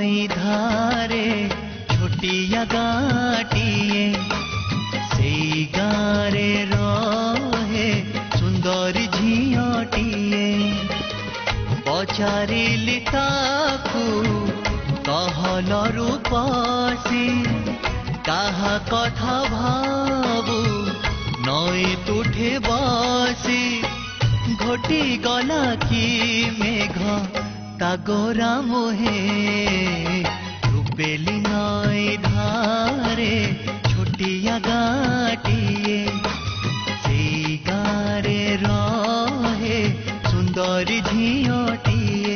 नई धारे छोटिया गाटिए से गारे रहे सुंदर झियटिए पचारिली ताकू कहल रूपसी कहा कथा भाबू नई तुठे बसी घटी गला कि मेघ तागोरा मोहे रूपेली नई धारे छोटिया गाटिए से गारे रहे सुंदर झियटिए।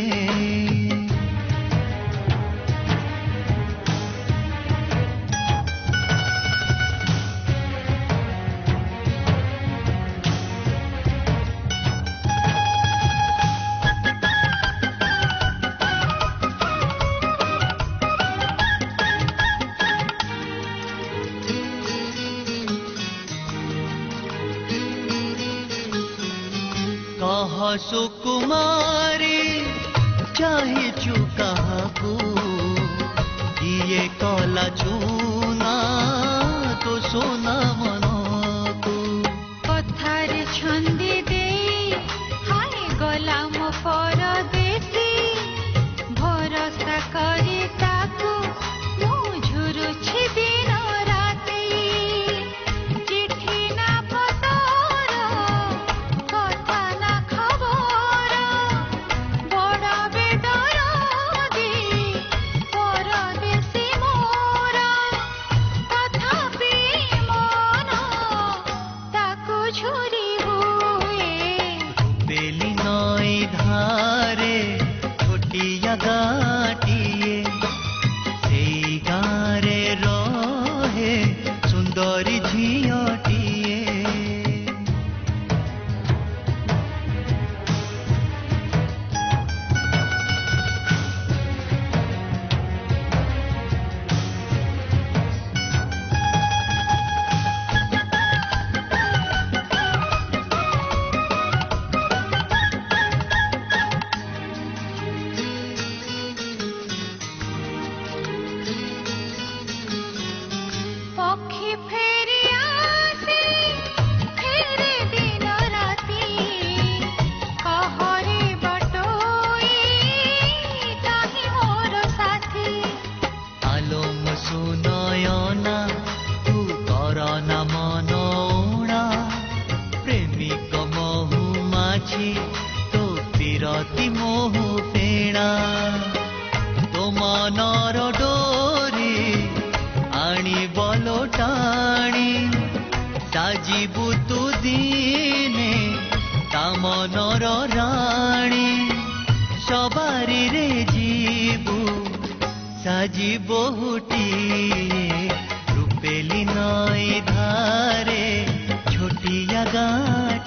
कह सुकुमारी चाहिचु काहाकू किए कला चूना तो सोना मनकू कथार छंदी दे हाय गला मो परदेसी भरोसा करी ताकू मु झुरुछि दिन राति चिट्ठी ना पतर कथा ना खबर बड़ा बेदरदी परदेसी मोर तथापि मन ताकू झुरी हुए बेली नई धारे छोटिया गाटिए से गारे रहे सुंदर झियटिए। पक्षी फेरी आसे फेरे दिन राति कहरे बटोई ताहि मोर साथी आलोम सुनयना तू करना मनौणा प्रेमिक महु माछी तो पिरती मोहु फेणा तो मनर डोरी आनी बलो टाणी साजिबु तू दिने ता मनर राणी सबारी रे जीबु साजी बहुटिए रूपेली नई धारे छोटिया गाट